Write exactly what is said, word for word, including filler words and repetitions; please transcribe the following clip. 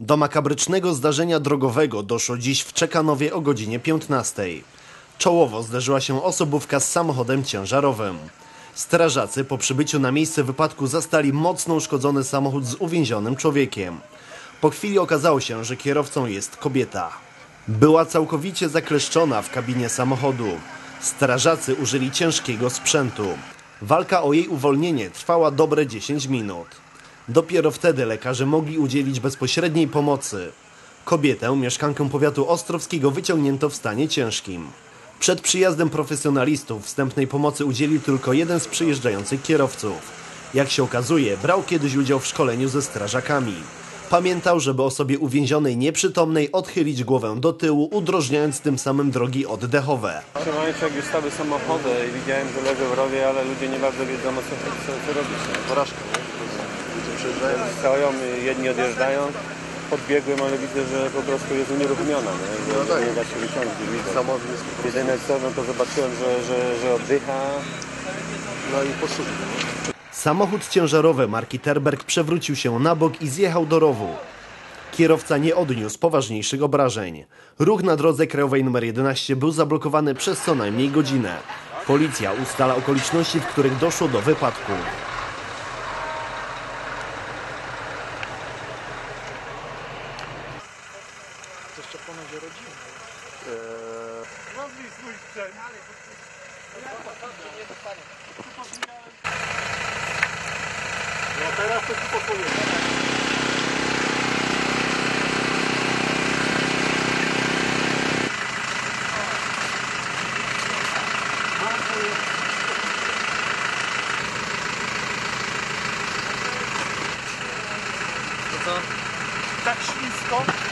Do makabrycznego zdarzenia drogowego doszło dziś w Czekanowie o godzinie piętnastej. Czołowo zderzyła się osobówka z samochodem ciężarowym. Strażacy po przybyciu na miejsce wypadku zastali mocno uszkodzony samochód z uwięzionym człowiekiem. Po chwili okazało się, że kierowcą jest kobieta. Była całkowicie zakleszczona w kabinie samochodu. Strażacy użyli ciężkiego sprzętu. Walka o jej uwolnienie trwała dobre dziesięć minut. Dopiero wtedy lekarze mogli udzielić bezpośredniej pomocy. Kobietę, mieszkankę powiatu ostrowskiego, wyciągnięto w stanie ciężkim. Przed przyjazdem profesjonalistów wstępnej pomocy udzielił tylko jeden z przyjeżdżających kierowców. Jak się okazuje, brał kiedyś udział w szkoleniu ze strażakami. Pamiętał, żeby osobie uwięzionej nieprzytomnej odchylić głowę do tyłu, udrożniając tym samym drogi oddechowe. W tym momencie, jak już stały samochody i widziałem, że leżę w rowie, ale ludzie nie bardzo wiedzą, co, co, co robić. Porażka, nie? Ludzie przejeżdżają, stoją, jedni odjeżdżają. Podbiegłem, ale widzę, że po prostu jest unieruchomiona, nie? Że, no tak. Nie da się wyciągnąć. Samochód jest po prostu... Jedyne co, no to zobaczyłem, że, że, że oddycha. No i posłuchaj. Samochód ciężarowy marki Terberg przewrócił się na bok i zjechał do rowu. Kierowca nie odniósł poważniejszych obrażeń. Ruch na drodze krajowej numer jedenaście był zablokowany przez co najmniej godzinę. Policja ustala okoliczności, w których doszło do wypadku. Jeszcze ponoć rodziny. Rozwij swój sprzęt. No teraz to ci podpowiem. Tak ślisko.